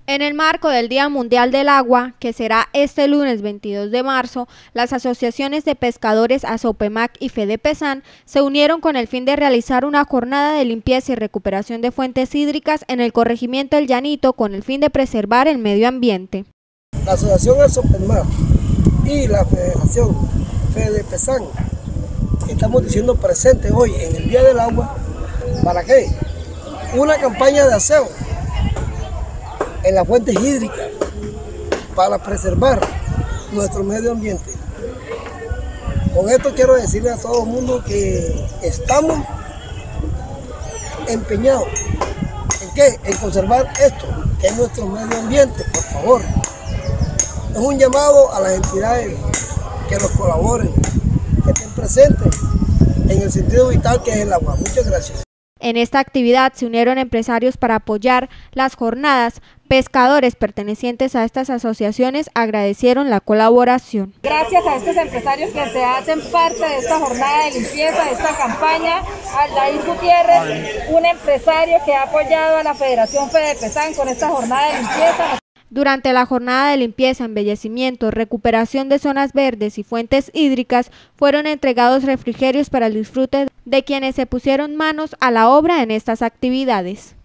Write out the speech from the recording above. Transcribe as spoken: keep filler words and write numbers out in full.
En el marco del Día Mundial del Agua, que será este lunes veintidós de marzo, las asociaciones de pescadores Asopemac y Fedepesan se unieron con el fin de realizar una jornada de limpieza y recuperación de fuentes hídricas en el corregimiento El Llanito con el fin de preservar el medio ambiente. La asociación Asopemac y la Federación Fedepesan estamos diciendo presente hoy en el Día del Agua. ¿Para qué? Una campaña de aseo en las fuentes hídricas para preservar nuestro medio ambiente. Con esto quiero decirle a todo el mundo que estamos empeñados en qué, en conservar esto, que es nuestro medio ambiente, por favor. Es un llamado a las entidades que nos colaboren, que estén presentes en el sentido vital que es el agua. Muchas gracias. En esta actividad se unieron empresarios para apoyar las jornadas. Pescadores pertenecientes a estas asociaciones agradecieron la colaboración. Gracias a estos empresarios que se hacen parte de esta jornada de limpieza, de esta campaña, Aldair Gutiérrez, un empresario que ha apoyado a la Federación Fedepesan con esta jornada de limpieza. Durante la jornada de limpieza, embellecimiento, recuperación de zonas verdes y fuentes hídricas, fueron entregados refrigerios para el disfrute de quienes se pusieron manos a la obra en estas actividades.